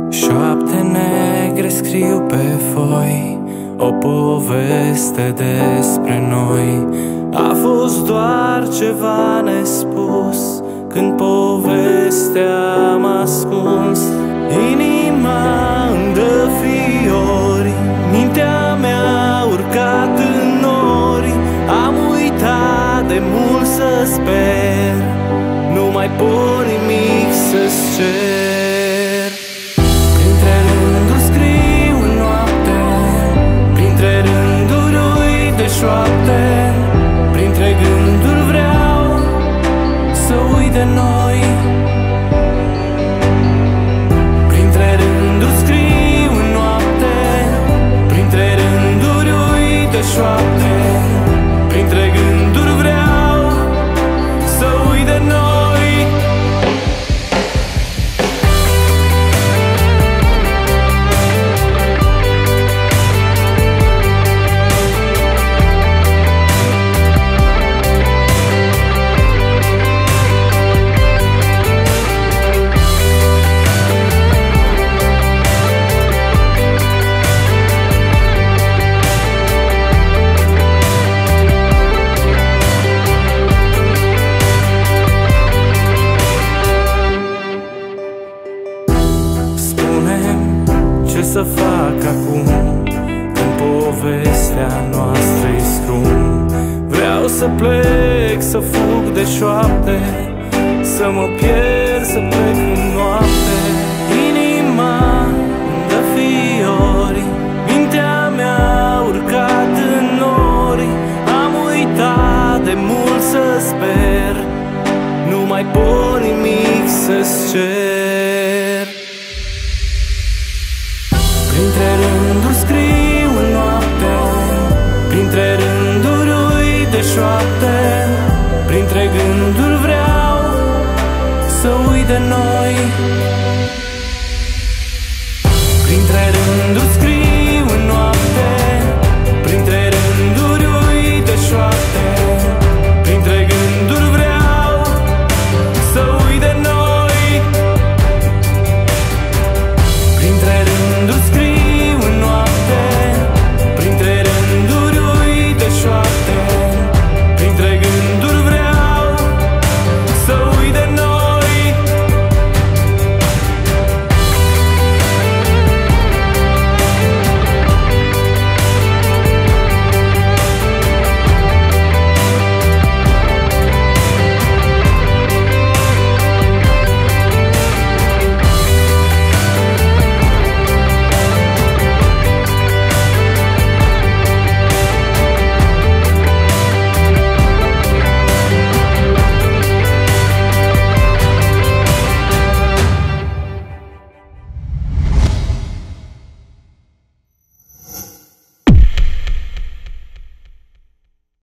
Șoapte negre scriu pe foi o poveste despre noi. A fost doar ceva nespus când povestea am ascuns. Inima îmi dă fiori, mintea mea urcat în nori. Am uitat de mult să sper, nu mai pot nimic să-ți cer. Printre rânduri scriu în noapte, printre rânduri uit de șoapte. Printre gânduri vreau să uit de noi. Printre rânduri scriu în noapte, printre rânduri uit de șoapte. Printre gânduri vreau să uit de noi. Ce să fac acum când povestea noastră-i scrum? Vreau să plec, să fug de șoapte, să mă pierd, să plec în noapte. Inima îmi dă fiori, mintea mea urcat în nori. Am uitat de mult să sper, nu mai pot nimic să-ți cer.